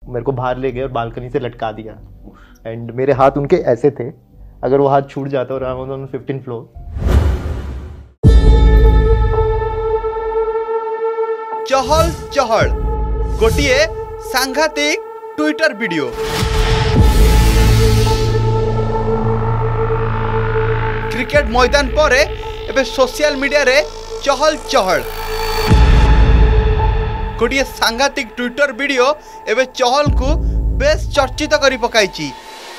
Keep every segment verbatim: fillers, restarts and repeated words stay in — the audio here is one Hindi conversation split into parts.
मेरे को बाहर ले गए और बालकनी से लटका दिया। एंड मेरे हाथ उनके ऐसे थे, अगर वो हाथ छूट जाता और I was on fifteen floor. Chahal Chahal गोटिए सांघातिक ट्विटर वीडियो। क्रिकेट मैदान पर एबे सोशल मीडिया रे चहल चहल गोटिए सांघातिक ट्विटर वीडियो एबे चहल को बेस चर्चित करी पकाइची।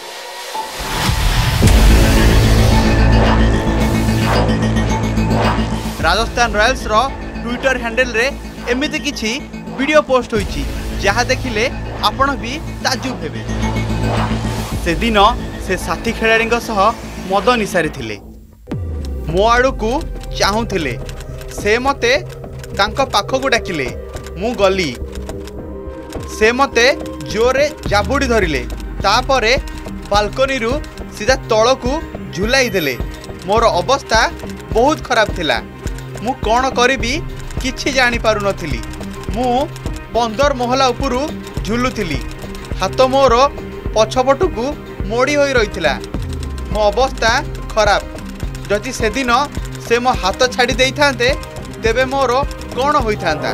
राजस्थान रॉयल्स रो ट्विटर हैंडल रे एमिति किछि वीडियो पोस्ट होइची जहा देखिले आपण भी ताजुब हेबे। से दिन से साथी खेलाड़ी सह मद निसारी थिले, मो आड़ू को चाहूले, से मते तांको पाखकु डाकिले, मु गली, से मते जोरे जाबुड़ी धरिले, तापरे बालकनी रु सीधा तळकु झुलाई देले। मोर अवस्था बहुत खराब थिला, मु कौन करी किछि जानी पारु नथिली। मु पंदर महला उपरू झुलुथिली, हाथ मोर पछपटकु मोड़ी होई रहिथिला। मो अवस्था खराब, जदि से दिन से मो हाथ छाड़ी देई थांते तेबे मोर कौन होइथांता।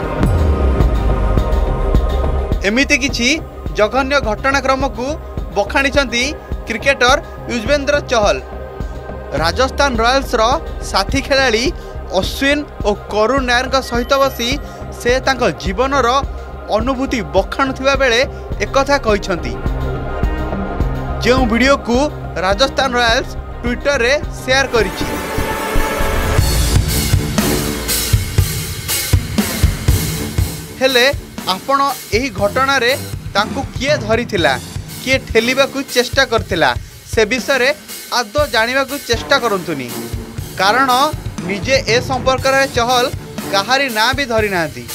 एमिति किछि जघन्य घटनाक्रम को बखाणिचंती क्रिकेटर युजवेंद्र चहल। राजस्थान रॉयल्स रो साथी खेलाड़ी अश्विन और करुण नायर सहित बसी से तांको जीवन रो अनुभूति बखाणुथिबा बेले एक कथा कहिसंती, जो वीडियो को राजस्थान रॉयल्स ट्विटर रे शेयर करिछि। हेले आपण एही घटना रे तांको किए धरिथिला, किए ठेलिबा को चेष्टा करथिला, से विषय रे आदो जानिबा को चेष्टा करंतुनी, कारण निजे ए संपर्क रे चहल कहारी ना भी धरी नांती।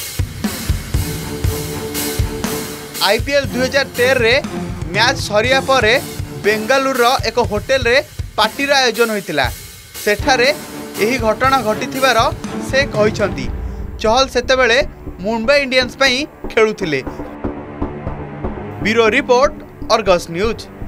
आईपीएल दुई हजार तेरह रे मैच सरिया परे बेंगालुरु रो एक होटेल रे पार्टीर आयोजन होइतिला, सेठारे एही घटना घटिथिबार से कहिसंती। चहल सेतेबेले मुंबई इंडियंस पई खेलुथिले। Bureau report, Argus news.